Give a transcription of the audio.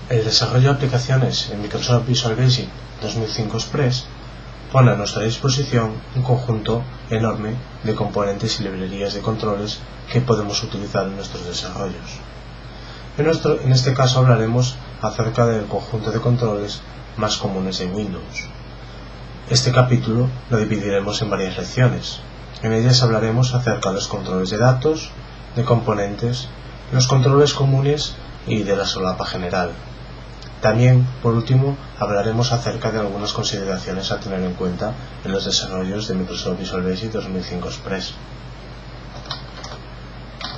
El desarrollo de aplicaciones en Microsoft Visual Basic 2005 Express pone a nuestra disposición un conjunto enorme de componentes y librerías de controles que podemos utilizar en nuestros desarrollos. En este caso hablaremos acerca del conjunto de controles más comunes en Windows. Este capítulo lo dividiremos en varias lecciones. En ellas hablaremos acerca de los controles de datos, de componentes, los controles comunes y de la solapa general. También, por último, hablaremos acerca de algunas consideraciones a tener en cuenta en los desarrollos de Microsoft Visual Basic 2005 Express.